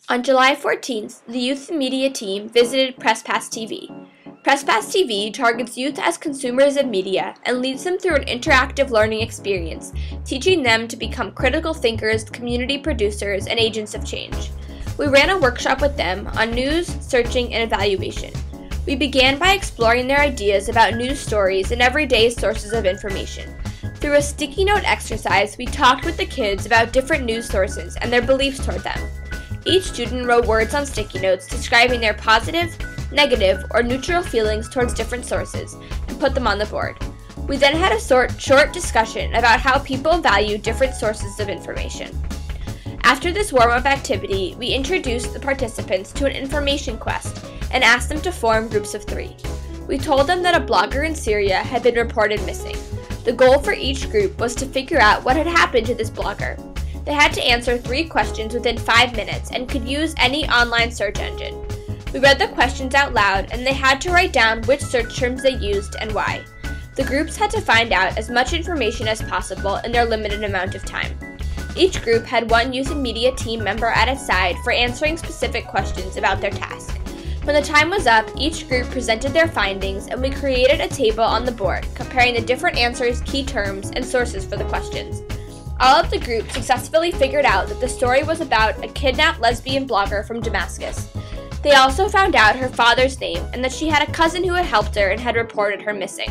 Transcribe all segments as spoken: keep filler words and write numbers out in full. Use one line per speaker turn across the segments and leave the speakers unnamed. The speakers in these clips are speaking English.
On July fourteenth, the Youth and Media team visited PressPass T V. PressPass T V targets youth as consumers of media and leads them through an interactive learning experience, teaching them to become critical thinkers, community producers, and agents of change. We ran a workshop with them on news, searching, and evaluation. We began by exploring their ideas about news stories and everyday sources of information. Through a sticky note exercise, we talked with the kids about different news sources and their beliefs toward them. Each student wrote words on sticky notes describing their positive, negative, or neutral feelings towards different sources and put them on the board. We then had a sort, short discussion about how people value different sources of information. After this warm-up activity, we introduced the participants to an information quest and asked them to form groups of three. We told them that a blogger in Syria had been reported missing. The goal for each group was to figure out what had happened to this blogger. They had to answer three questions within five minutes and could use any online search engine. We read the questions out loud and they had to write down which search terms they used and why. The groups had to find out as much information as possible in their limited amount of time. Each group had one youth and media team member at its side for answering specific questions about their task. When the time was up, each group presented their findings and we created a table on the board comparing the different answers, key terms, and sources for the questions. All of the groups successfully figured out that the story was about a kidnapped lesbian blogger from Damascus. They also found out her father's name and that she had a cousin who had helped her and had reported her missing.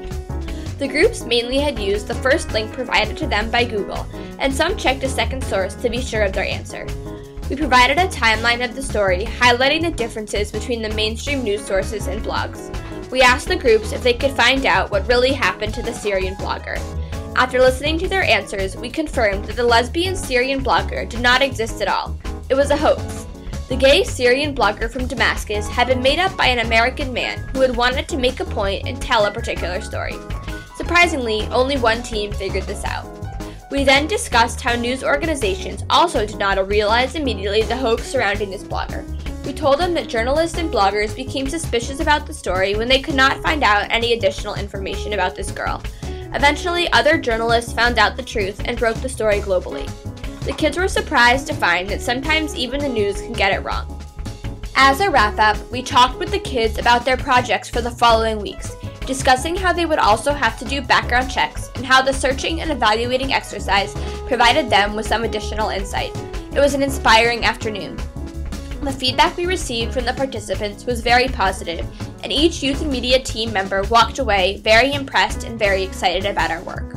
The groups mainly had used the first link provided to them by Google, and some checked a second source to be sure of their answer. We provided a timeline of the story, highlighting the differences between the mainstream news sources and blogs. We asked the groups if they could find out what really happened to the Syrian blogger. After listening to their answers, we confirmed that the lesbian Syrian blogger did not exist at all. It was a hoax. The gay Syrian blogger from Damascus had been made up by an American man who had wanted to make a point and tell a particular story. Surprisingly, only one team figured this out. We then discussed how news organizations also did not realize immediately the hoax surrounding this blogger. We told them that journalists and bloggers became suspicious about the story when they could not find out any additional information about this girl. Eventually, other journalists found out the truth and broke the story globally. The kids were surprised to find that sometimes even the news can get it wrong. As a wrap-up, we talked with the kids about their projects for the following weeks, discussing how they would also have to do background checks and how the searching and evaluating exercise provided them with some additional insight. It was an inspiring afternoon. The feedback we received from the participants was very positive, and each youth and media team member walked away very impressed and very excited about our work.